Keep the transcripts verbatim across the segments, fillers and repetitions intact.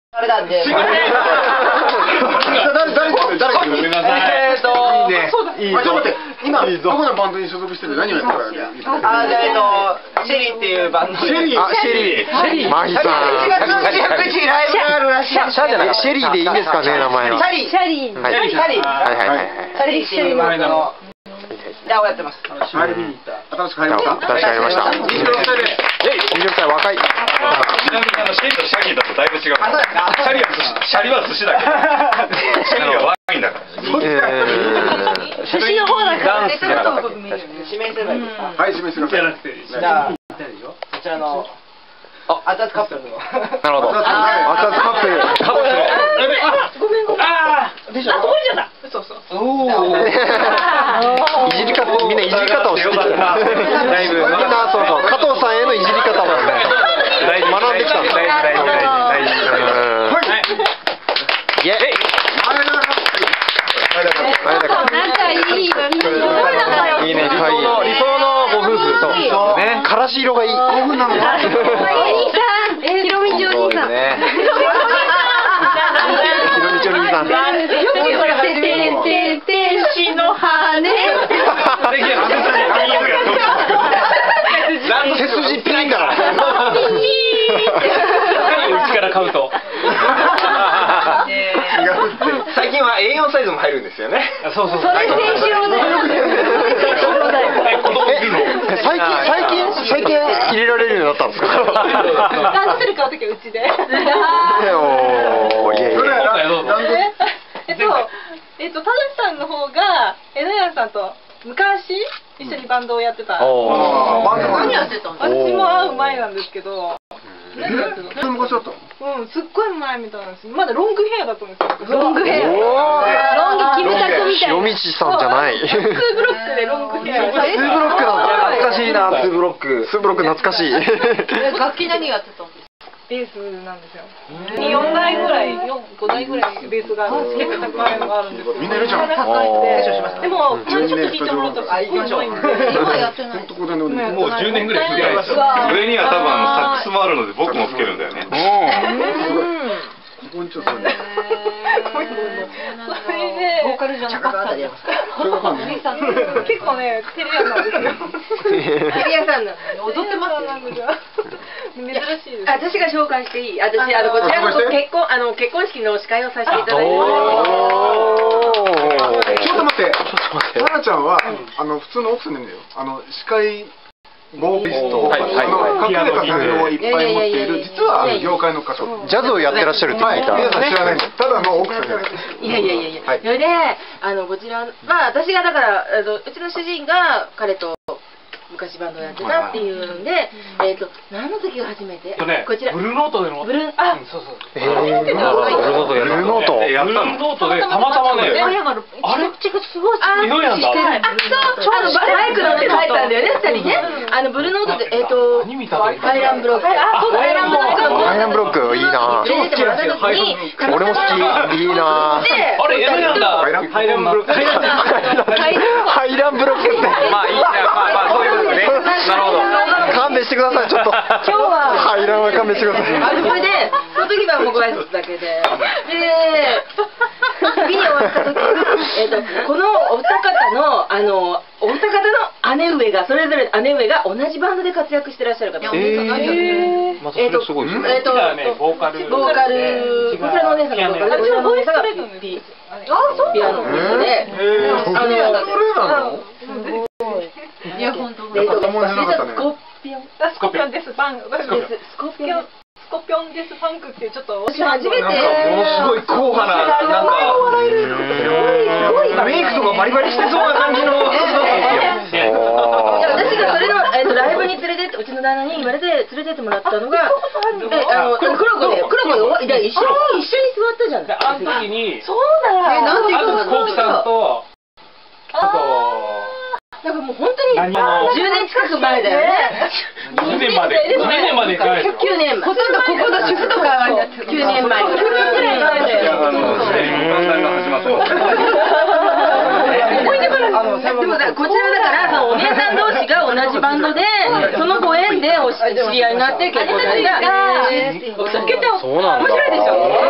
あれなんで。誰誰誰ごめんなさい。 えっといいね。いいぞ。今どこのバンドに所属してる？何をやってるか。 あ、じゃあえっとシェリーっていうバンド。 シェリー。あ、シェリー。シェリー。マヒさん。 いちがつにじゅうはちにちライブがあるらしい。 シャじゃない。シェリーでいいんですかね、名前は。 シャリー。 シャリー。 シャリー。シャリー。 はいはいはいはい。 シャリーっていうバンドのギターをやってます。 あれ見に行った。新しく入りました。 新しく入りました。 にじゅうろくさいで。 え、にじゅうろくさい若い。 ちなみにあのシェリとシャギーだとだいぶ違う。シャリは寿司、シャリは寿司だけど。シャリはワインだから。 寿司の方だから。 指名すればいいですか。 はい、指名してください。 じゃあこちらの熱々カップルの。 なるほど。熱々カップル。カップル。 ごめんごめん。ああ。でしょ。あ、こぼれちゃった。そうそう。おお。 いじり方、みんないじり方を知ってきた。だいぶ。みんなそうそう。加藤さんへのいじり方をね。学んできたんだ。大事大事大事大事。イエイ。 仲いい。 いいね、可愛い。理想のご夫婦。そうね。からし色がいい。 ご夫婦なの。 お兄さん。ひろみちお兄さん。 ひろみちお兄さん。 天使の羽。 背筋ピンだから。 うちから買うと。 最近は エーよん サイズも入るんですよね。 そうそう。 それ天使用だよ。 最近最近最近入れられるようになったんですか。 ランドセル買うときはうちで。 おー、いやいや。 えっとえっとただしさんの方がえのやんさんと昔一緒にバンドをやってた。 何やってたの？ 私も会う前なんですけど。何やってたの？ それ昔だったの？ うん、すっごい前みたいなんです。まだロングヘアだったんですよ。ロングヘア。 おー、 ロン毛決めた子みたいな。 塩道さんじゃない。 ツーブロックでロングヘア。 ツーブロックなんだ。懐かしいな、ツーブロック。ツーブロック懐かしい。 楽器何やってたんですか？ ベースなんですよ。よんだいぐらい、ごだいぐらいベースがある。結構高いのがあるんですよ。 みんないるじゃん。 でも、ちょっと弾いてもらったらすごい上手いんで。今やってない。 もうじゅうねんぐらい吹けないですよ。上には多分あのサックスもあるので僕も吹けるんだよね。 ここにちょっとね。 それで、 ボーカルじゃなかったです。 結構ね、テレ屋なんですよ。 テレ屋さんなの。踊ってますよ。 珍しいです。 私が紹介していい？私あのこちらの結婚あの結婚式の司会をさせていただいてます。 ちょっと待って。さなちゃんはあの普通の奥さんなんだよ。あの司会ボーカリスト、隠れた才能をいっぱい持っている実は業界の歌手。 ジャズをやってらっしゃるって聞いた。 皆さん知らない。ただの奥さんじゃない。 いやいやいやいや。それであのこちらまあ私がだからあのうちの主人が彼と昔バンドをやってたっていうんで、えっと何の時が初めて？こちらブルーノートでの。 ブルーあそうそう。 ええ。ブルーノートやる。ブルーノート。 ブルーノートでたまたまね。 あれすごい。 あ、色やんだ。 あ、そう。あのバイク乗って帰ったんだよね、二人ね。あのブルーノートでえっとアイランブロック。あ、そうだ。アイランブロックの。 アイランブロックいいな。 連れてもらった時に俺も好き。いいな。 あれ、色やんだ。ハイランブロック。ハイランブロックって。まあいいや、まあまあそういうことね。なるほど。勘弁してください、ちょっと。今日は。ハイランは勘弁してください。 あれそれで、その時はもうご挨拶だけで。で、次に終わった時、えっとこのお二方のあのお二方の姉上がそれぞれ姉上が同じバンドで活躍してらっしゃる方。 ええ。またそれすごいですね。 えっとボーカル。 ボーカル。こちらのお姉さんがボーカル。こちらのお姉さんがピピアノで。あの。 いや本当。 えっとスコピョン。 スコピョンです。バン。 スコピョン。 スコピョンですファンクっていうちょっと私初めて。 ものすごい硬派ななんかメイクとかバリバリしてそうな感じの。 いや私がそれのえっとライブに連れてってうちの旦那に言われて連れてってもらったのがえあの黒子で黒子で一緒に一緒に座ったじゃん。 あの時に。 そうだ。 えなんていうの？コウキさんとあと。 なんかもう本当にじゅうねん近く前だよね。 じゅうねんまで。じゅうねんまでか。 きゅうねん。ほとんどここの主婦とかきゅうねんまえ。きゅうねんぐらい前だよ。でもこちらだからそのお姉さん同士が同じバンドでそのご縁でお知り合いになって結婚したりが。そうなんだ。面白いでしょ。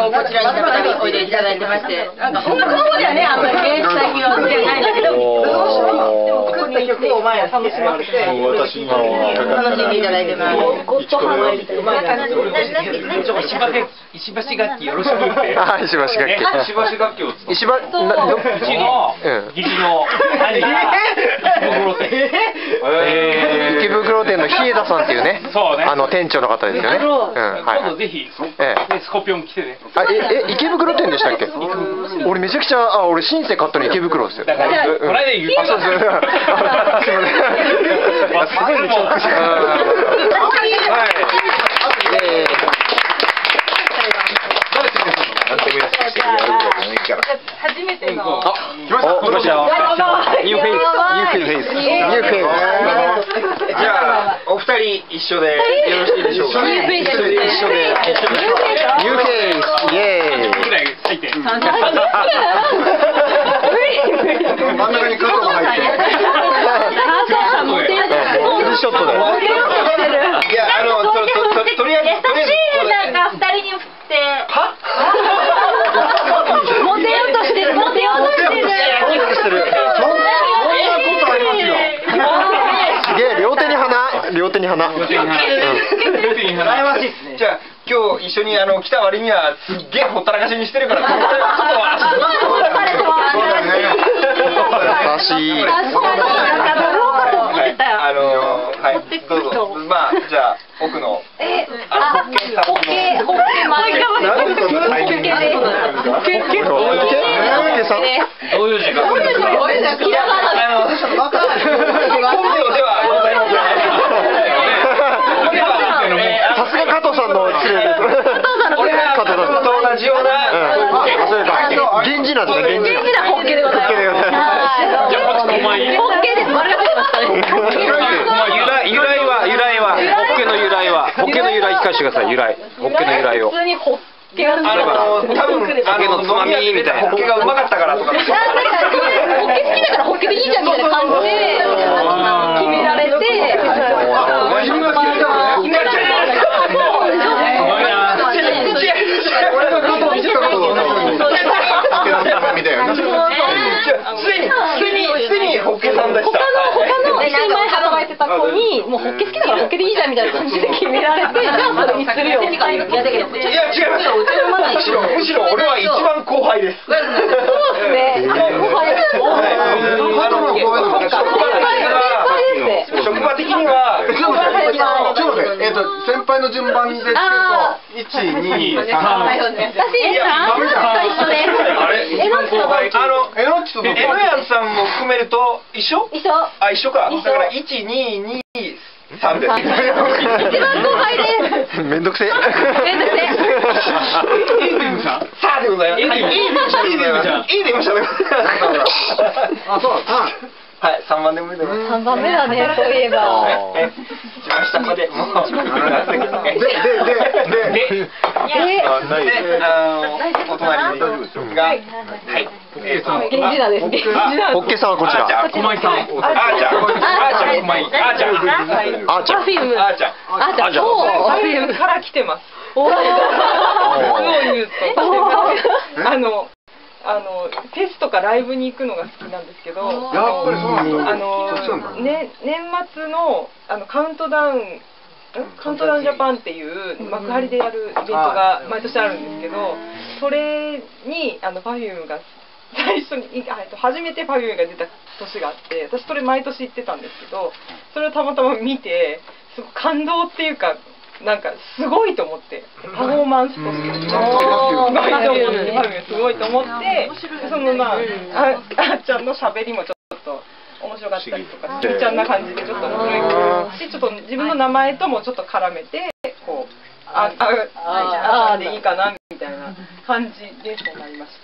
のこちらに再びおいでいただいてまして、なんか音楽の方ではねあんまりね最近は好きじゃないんだけど、でもここに来てお前ら楽しませて楽しんでいただいてます。ゴッドハマりみたいな。 石橋楽器よろしくって。 あ、石橋楽器。 石橋楽器を使う。 石橋、などうちの義理の兄が池袋店の日枝さんっていうね、 そうねあの店長の方ですよね。うん、はい。 今度ぜひええ、 スコピオン来てね。 あ、え、え、池袋店でしたっけ？俺めちゃくちゃ、あ、俺シンセ買ったの池袋ですよ。 だからこの間言った。 あ、そうそう。すいません。すごいね、チョックして。はい。ええ。 初めての。 あ、来ました。来ましたよ。ニューフェイス、ニューフェイス、ニューフェイス。 じゃあお二人一緒でよろしいでしょうか。 ニューフェイス、一緒で、ニューフェイス、イエーイ。 ぐらい入って。 真ん中にカットが入って。 ツーショットで。 いやあのとととりあえずとりあえずなんか二人に振って。は？モテようとしてる、モテようとしてる。 してる。 そんなことありますよ。 すげえ、両手に花、両手に花。 両手に花。 羨ましいですね。じゃあ今日一緒にあの来た割にはすっげえほったらかしにしてるからこのちょっと優しい。 あのはいどうぞ。まあじゃあ奥のあのホッケさんのホッケホッケマン。 なんでそんなタイミングで。ホッケホッケホッケさん。 どういう時間？あの本名ではございません。 さすが加藤さんの失礼です。 俺が加藤さんと同じような。 それか。源氏なんですね。源氏。 ホッケでございます。 じゃあこっちこまい。 ホッケです。丸が出ましたね。 由来は由来はホッケの由来はホッケの由来聞かせてください。由来ホッケの由来を。 普通にホッケがあの多分あのつまみみたいな。ホッケがうまかったからとか。 ホッケ好きだからホッケでいいじゃんみたいな感じで決められて。 自分が好きだからね。 決められて。 俺が加藤にしたことを。みたいな。 すでにすでにホッケさんでした。 他の一年前働いてた子にもうホッケ好きだからホッケでいいじゃんみたいな感じで決められて、じゃあそれにするよみたいな。 いや違います。むしろむしろ俺は一番後輩です。 そうですね。後輩です。 職場的にはちょっと待って、えっと先輩の順番でつけるといち、に、さん。 私えさん一緒です。 あれえのっちとあのえのっちとどこ？ えのやんさんも含めると一緒？ 一緒。 あ一緒か。だからいち、に、に、さんです。 一番後輩です。 めんどくせえ。 めんどくせえ。 さあでございます。いいでいましたね。 あ、そう。 はい、三番でもいいです。 三番目だね、そういえば。 え、一番下まで。もう。で、で、で、で、で、あの、お隣が、はい。 源氏名です。源氏名。 ホッケさんはこちら。 駒井さん。 あーちゃん。あーちゃん。駒井。あーちゃん。 あーちゃん。 パフューム。 あーちゃん。 あーちゃん。そう。パフュームから来てます。おお。そう言うと。あの。あのフェスとかライブに行くのが好きなんですけど、 やっぱりそうなんだ。 あのね年末のあのカウントダウンカウントダウンジャパンっていう幕張でやるイベントが毎年あるんですけど、それにあの Perfume が最初にいあ初めて Perfume が出た年があって、私それ毎年行ってたんですけど、それをたまたま見てすごく感動っていうか。なんかすごいと思ってパフォーマンスとしてすごいと思ってすごいと思ってそのまあああっちゃんの喋りもちょっと面白かったりとかすーちゃんな感じでちょっと面白いしちょっと自分の名前ともちょっと絡めてこうああああでいいかなみたいな感じでそうなりました。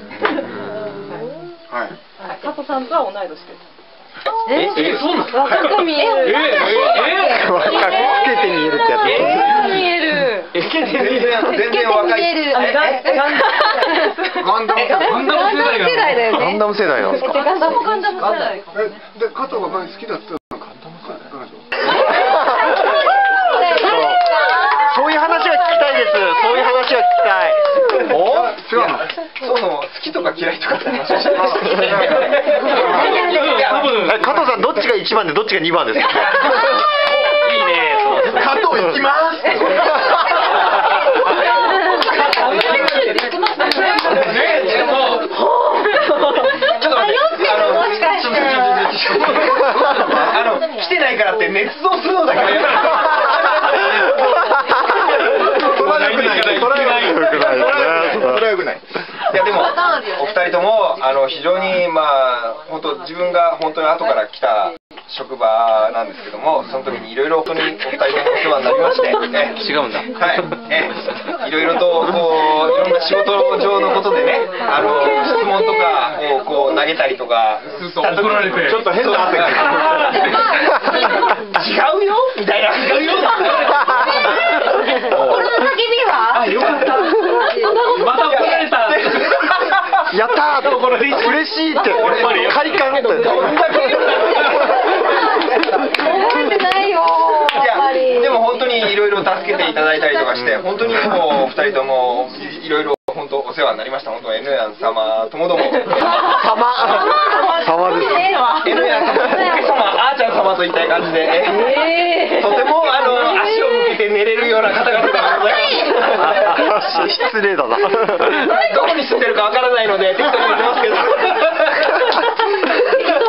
はい。加藤さんとは同い年です。 え、え、そうなの？ 若く見える。 え、え、え、 若く老けて見えるってやつ。 見える。 全然全然若い。 ガンダム世代だよね。 ガンダム世代なんですか。 ガンダムガンダム世代。 で、加藤が好きだってガンダム世代。 そういう話が聞きたいです。そういう話が聞きたい。お？ 違うの。 そもそも好きとか嫌いとかって話をしてましたけど。 え、加藤さんどっちがいちばんでどっちがにばんですか？ いいね。 加藤行きます。 あの来てないからって捏造するのだけはやめろ。 それは良くない。それは良くない。 いやでもお二人ともあの非常にまあ本当自分が本当に後から来た職場なんですけども、その時にいろいろ本当にお二人ともお世話になりまして、 違うんだ。 はい、えいろいろとこういろんな仕事上のことでね、あの質問とかをこう投げたりとかした時怒られてにちょっと変な汗が違うよみたいな違うよ。 心の叫びは？ あ、よかった。また怒られた。 やったー嬉しいって快感って。 覚えてないよ。 いやでも本当にいろいろ助けていただいたりとかして、本当にもうお二人ともいろいろ本当お世話になりました。本当 N やん様ともども。 様様です。 N やん様、あーちゃん様といった感じで、とてもあの足を向けて寝れるような方々でございます。 失礼だな。 どこに住んでるかわからないので適当に言ってますけど。